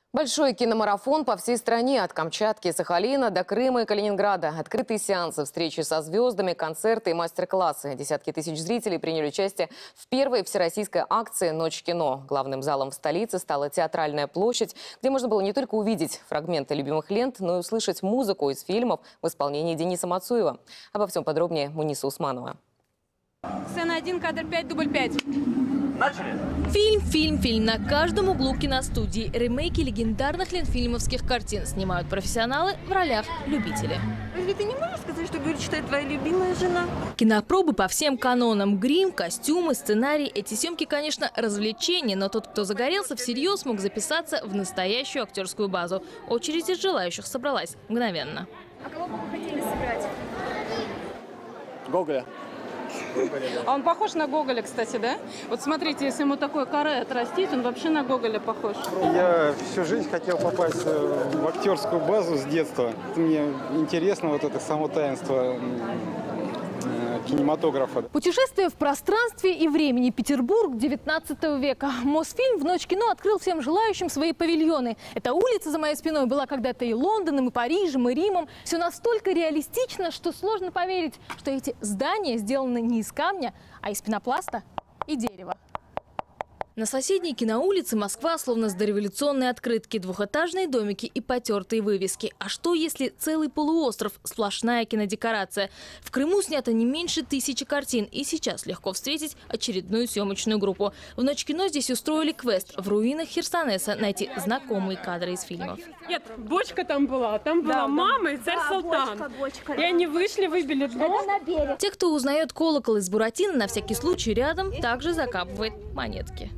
Большой киномарафон по всей стране, от Камчатки и Сахалина до Крыма и Калининграда. Открытые сеансы, встречи со звездами, концерты и мастер-классы. Десятки тысяч зрителей приняли участие в первой всероссийской акции «Ночь кино». Главным залом в столице стала Театральная площадь, где можно было не только увидеть фрагменты любимых лент, но и услышать музыку из фильмов в исполнении Дениса Мацуева. Обо всем подробнее Муниса Усманова. Сцена 1, кадр 5, дубль 5. Начали! Фильм. На каждом углу киностудии. Ремейки легендарных ленфильмовских картин снимают профессионалы в ролях любителей. Разве ты не можешь сказать, что говорит, что это твоя любимая жена? Кинопробы по всем канонам. Грим, костюмы, сценарий. Эти съемки, конечно, развлечения, но тот, кто загорелся, всерьез мог записаться в настоящую актерскую базу. Очередь из желающих собралась мгновенно. А кого бы вы хотели сыграть? Гоголя. А он похож на Гоголя, кстати, да? Вот смотрите, если ему такой каре отрастить, он вообще на Гоголя похож. Я всю жизнь хотел попасть в актерскую базу с детства. Мне интересно вот это само таинство кинематографа. Путешествие в пространстве и времени. Петербург 19 века. Мосфильм в «Ночь кино» открыл всем желающим свои павильоны. Эта улица за моей спиной была когда-то и Лондоном, и Парижем, и Римом. Все настолько реалистично, что сложно поверить, что эти здания сделаны не из камня, а из пенопласта и дерева. На соседней киноулице Москва словно с дореволюционной открытки, двухэтажные домики и потертые вывески. А что, если целый полуостров – сплошная кинодекорация? В Крыму снято не меньше 1000 картин, и сейчас легко встретить очередную съемочную группу. В «Ночь кино» здесь устроили квест – в руинах Херсонеса найти знакомые кадры из фильмов. Нет, бочка там была мама и царь Салтан. Бочка. И они вышли, выбили дом. На берег. Те, кто узнает колокол из Буратино, на всякий случай рядом также закапывает монетки.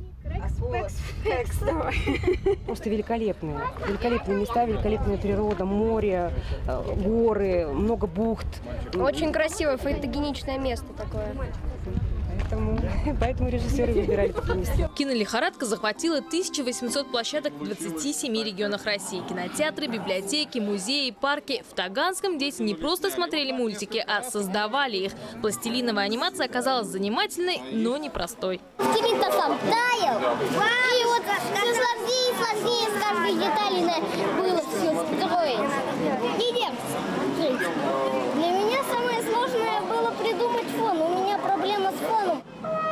Просто великолепные. Великолепные места, великолепная природа, море, горы, много бухт. Очень красивое, фотогеничное место такое. Поэтому режиссеры выбирали такие места. Кинолихорадка захватила 1800 площадок в 27 регионах России. Кинотеатры, библиотеки, музеи, парки. В Таганском дети не просто смотрели мультики, а создавали их. Пластилиновая анимация оказалась занимательной, но непростой. Скелет-то сам таял. И вот все сложнее и сложнее с каждой детали было все строить. Для меня самое сложное было придумать фон. У меня проблема с фоном.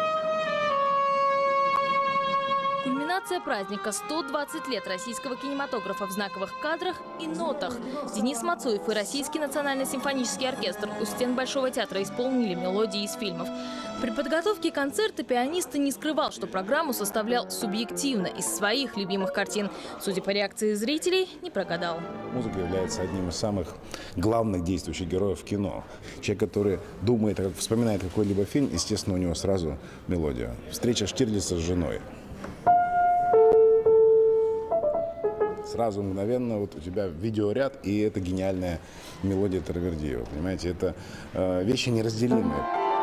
Кульминация праздника – 120 лет российского кинематографа в знаковых кадрах и нотах. Денис Мацуев и Российский национальный симфонический оркестр у стен Большого театра исполнили мелодии из фильмов. При подготовке концерта пианист не скрывал, что программу составлял субъективно из своих любимых картин. Судя по реакции зрителей, не прогадал. Музыка является одним из самых главных действующих героев кино. Человек, который думает, вспоминает какой-либо фильм, естественно, у него сразу мелодия. Встреча Штирлица с женой. Сразу мгновенно вот у тебя видеоряд, и это гениальная мелодия Таравердиева. Понимаете, это вещи неразделимые.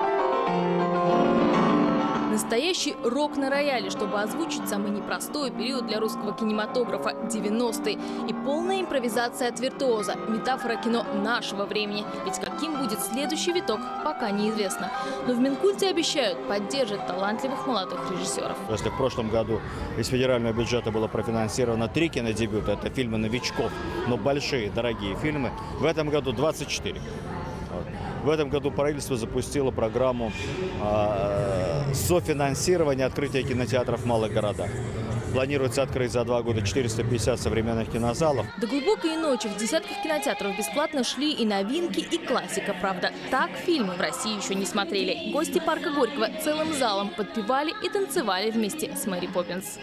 Настоящий рок на рояле, чтобы озвучить самый непростой период для русского кинематографа – 90-е. И полная импровизация от виртуоза – метафора кино нашего времени. Ведь каким будет следующий виток, пока неизвестно. Но в Минкульте обещают поддержать талантливых молодых режиссеров. Если в прошлом году из федерального бюджета было профинансировано 3 кинодебюта, это фильмы новичков, но большие, дорогие фильмы, в этом году 24. В этом году правительство запустило программу софинансирования открытия кинотеатров в малых городах. Планируется открыть за 2 года 450 современных кинозалов. До глубокой ночи в десятках кинотеатров бесплатно шли и новинки, и классика. Правда, так фильмы в России еще не смотрели. Гости парка Горького целым залом подпевали и танцевали вместе с Мэри Поппинс.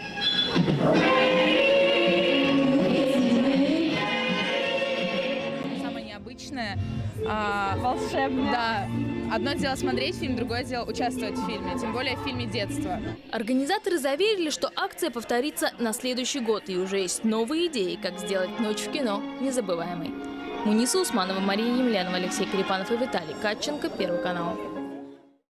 Самое необычное, волшебное. Да. Одно дело смотреть фильм, другое дело участвовать в фильме, тем более в фильме детства. Организаторы заверили, что акция повторится на следующий год, и уже есть новые идеи, как сделать «Ночь в кино» незабываемой. Муниса Усманова, Мария Емельянова, Алексей Карипанов и Виталий Катченко, Первый канал.